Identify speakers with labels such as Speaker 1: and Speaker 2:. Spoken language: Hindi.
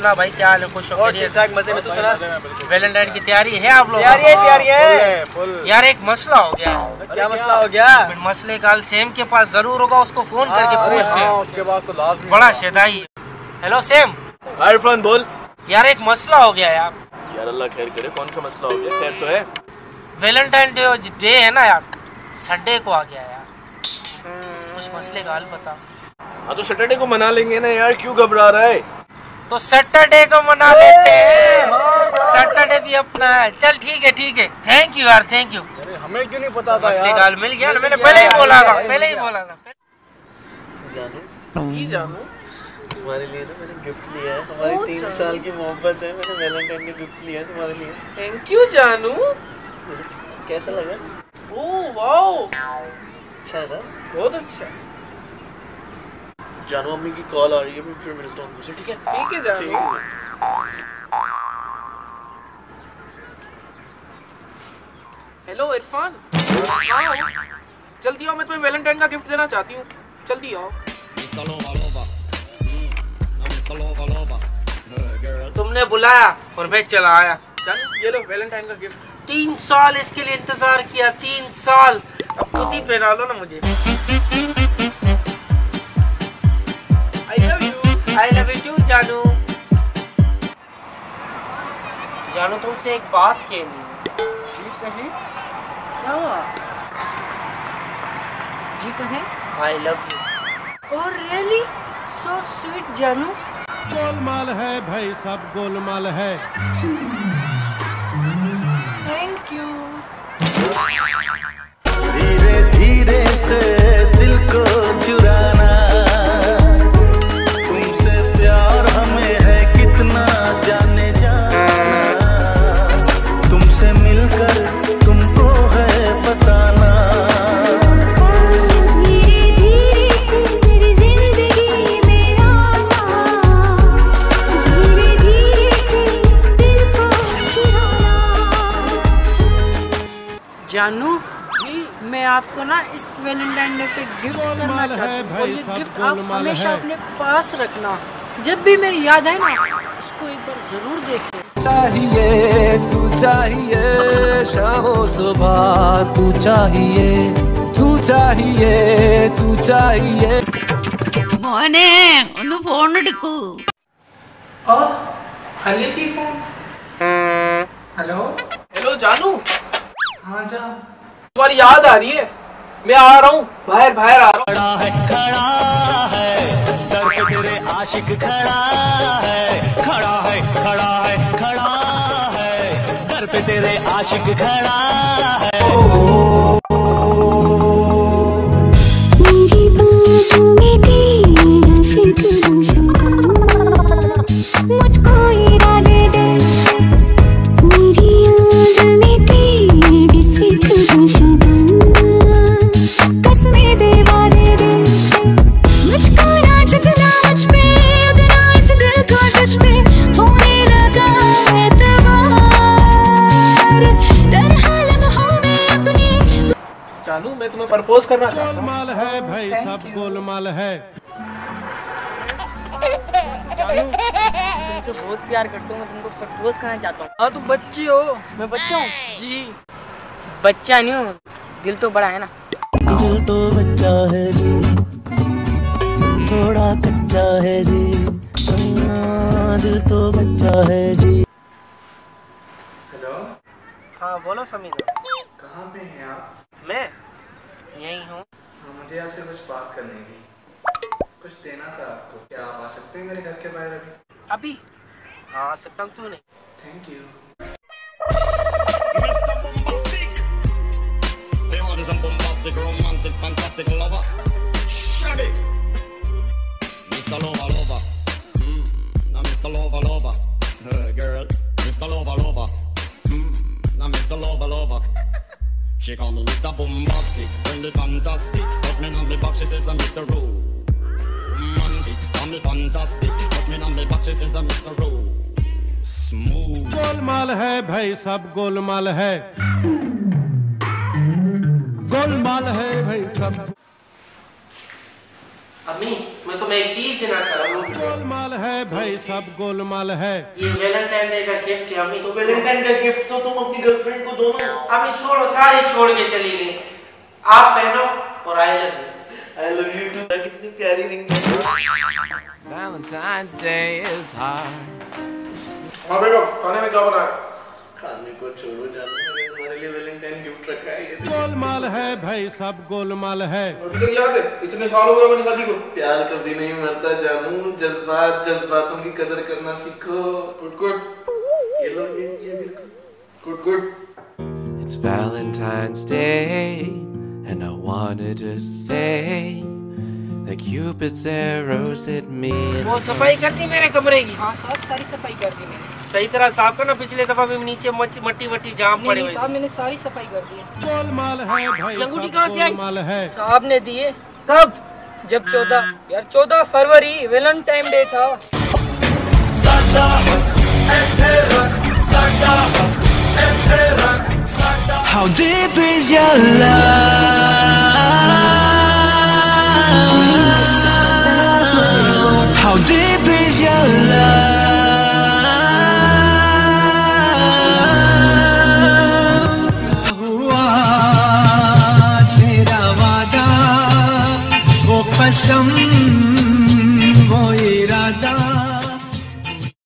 Speaker 1: सुना भाई, क्या हाल है? खुश हो?
Speaker 2: ठीक-ठाक, मजे में। तू सुना?
Speaker 1: वैलेंटाइन की तैयारी है आप लोग?
Speaker 2: तैयारी है।
Speaker 1: यार एक मसला हो गया है।
Speaker 2: क्या मसला हो गया?
Speaker 1: मसले का हल सेम के पास जरूर होगा, उसको फोन करके पूछते हैं।
Speaker 3: उसके पास तो लास्ट
Speaker 1: बड़ा शेदाई है। Hello same.
Speaker 3: इरफान बोल।
Speaker 1: यार एक मसला हो गया यार।
Speaker 3: यार अल्लाह खैर करे, कौन सा मसला हो गया? खैर तो है।
Speaker 1: वैलेंटाइन डे है ना यार, संडे को आ गया यार, कुछ मसले का हल बता।
Speaker 3: हाँ तो सैटरडे को मना लेंगे ना यार, क्यों घबरा रहा है?
Speaker 1: तो सैटरडे को मना लेते हैं, सैटरडे भी अपना है। चल ठीक है थैंक यू यार, थैंक यू।
Speaker 3: अरे हमें क्यों नहीं पता था
Speaker 1: मसले
Speaker 3: यार?
Speaker 1: का हल मिल गया ना, मैंने पहले ही बोला था।
Speaker 2: जी जानू,
Speaker 4: तुम्हारे लिए ना मैंने गिफ्ट लिया है। हमारी 3 साल की मोहब्बत है, मैंने वैलेंटाइन का गिफ्ट लिया है तुम्हारे लिए।
Speaker 2: थैंक यू जानू।
Speaker 4: कैसा लगा?
Speaker 2: ओह वाओ,
Speaker 4: अच्छा है ना?
Speaker 2: बहुत अच्छा।
Speaker 4: जानू अम्मी की कॉल आ रही है, मैं फिर मिलता हूँ तुमसे, ठीक है?
Speaker 2: ठीक है जानू। हेलो इरफान, आओ जल्दी आओ, मैं तुम्हें वैलेंटाइन का गिफ्ट देना चाहती हूँ, जल्दी आओ।
Speaker 1: तुमने बुलाया और मैं चला आया।
Speaker 2: जानू ये लो वैलेंटाइन का गिफ्ट।
Speaker 1: 3 साल इसके लिए इंतजार किया, 3 साल। अब खुद ही पहना लो ना मुझे। आई लव यू टू जानू। जानू तुमसे एक बात कहनी है।
Speaker 2: जी कहें। क्या हुआ? जी कहें।
Speaker 1: I love you.
Speaker 2: Oh really, so sweet जानू।
Speaker 5: गोलमाल है भाई, सब गोलमाल है।
Speaker 2: Thank you.
Speaker 4: धीरे धीरे से दिल को चुराना, तुमसे प्यार हमें है कितना जाने जाना, तुमसे मिलकर तुमको है बताना।
Speaker 6: धीरे धीरे से मेरी जिंदगी में आना, धीरे धीरे से दिल को चुराना।
Speaker 2: जानू मैं आपको ना इस वैलेंटाइन डे पे गिफ्ट करना चाहती हूँ, और ये गिफ्ट आप हमेशा अपने पास रखना। जब भी मेरी याद आए ना, इसको एक बार जरूर देखें।
Speaker 7: चाहिए तू चाहिए, शामों सुबह तू चाहिए, तू चाहिए तू चाहिए।
Speaker 8: മോനെ ഒന്ന് ഫോൺ എടുക്കൂ.
Speaker 2: अली की फोन। हेलो जानू। हाँ जा, तुम्हारी याद आ रही है, मैं आ रहा हूँ, बाहर आ रहा हूँ।
Speaker 4: खड़ा है दर पे तेरे आशिक, खड़ा है दर पे तेरे आशिक, खड़ा है।
Speaker 6: मेरी बातों में तेरा फिक्र सदा, मुझको इरादे दे। मेरी याद में तेरी फिक्र सदा, कसमें दे वादे दे। मुझको ना झुकना मुझ पे, उतना इस दिल को तुझ पे होने लगा एतबार। तन्हा लम्हों में अपनी।
Speaker 2: जानू मैं तुम्हें प्रपोज करना चाहता हूँ।
Speaker 5: गोलमाल है भाई, सब गोलमाल है।
Speaker 9: तुमसे बहुत प्यार करता हूँ, मैं तुमको प्रपोज करना चाहता हूँ।
Speaker 2: हाँ तुम बच्ची हो।
Speaker 9: मैं बच्चा हूँ?
Speaker 2: जी
Speaker 9: बच्चा नहीं हूँ, दिल तो बड़ा है ना।
Speaker 4: दिल तो बच्चा है जी, थोड़ा कच्चा है जी, दिल तो बच्चा है जी।
Speaker 1: हेलो। हाँ बोलो समीर।
Speaker 10: कहाँ पे हैं आप?
Speaker 1: मैं यही हूँ।
Speaker 10: मुझे आपसे कुछ बात करनी थी, कुछ देना था आपको। क्या आप आ सकते हैं मेरे घर के बाहर अभी?
Speaker 1: अभी हाँ आ सकता हूँ, क्यों नहीं।
Speaker 10: Thank you.
Speaker 7: She call me Mr. Bombastic, friendly fantastic. Touch me on the back, she says I'm Mr. Romantic. Call me fantastic, touch me on the back, she says I'm Mr. Smooth.
Speaker 5: गोलमाल है भाई, सब गोलमाल है। गोलमाल है भाई सब।
Speaker 1: अम्मी मैं तुम्हें एक चीज देना चाह रहा हूँ।
Speaker 5: गोलमाल है भाई सब गोलमाल है।
Speaker 1: ये वैलेंटाइन डे का गिफ्ट है अम्मी।
Speaker 3: तो वैलेंटाइन का गिफ्ट तो तुम अपनी गर्लफ्रेंड को दो ना।
Speaker 1: अम्मी छोड़ो, सारी छोड़ के चली गई। आप पहनो और आई लव यू टू।
Speaker 3: कितनी प्यारी रिंग है।
Speaker 11: Valentine's Day is hard.
Speaker 10: हाँ बेटा, खाने में क्या बना है?
Speaker 3: खाने को छोड़ो जानू, मैंने तुम्हारे लिए वैलेंटाइन गिफ्ट रखा है।
Speaker 5: गोलमाल है भाई सब गोलमाल है।
Speaker 10: अभी तक याद है? इतने साल हो गए अपनी शादी को।
Speaker 3: प्यार कभी नहीं मरता जानू, जज्बातों की कदर करना सीखो।
Speaker 10: Good good.
Speaker 3: ये लो ये बिल्कुल
Speaker 10: good good.
Speaker 11: It's Valentine's Day, and I wanted to say that Cupid's arrows hit me.
Speaker 1: वो सफाई कर दी मेरे कमरे की?
Speaker 2: हाँ साहब, सारी सफाई कर दी मैंने।
Speaker 1: सही तरह साफ करना, पिछले दफा भी नीचे मट्टी जाम पड़े हुए।
Speaker 2: साहब मैंने सारी सफाई कर दी है।
Speaker 5: गोलमाल है भाई
Speaker 1: अंगूठी
Speaker 5: सब
Speaker 1: कहाँ से आई?
Speaker 5: गोलमाल है।
Speaker 2: साहब ने दिए। कब? जब 14 फरवरी वैलेंटाइन डे था।
Speaker 11: How deep is your love?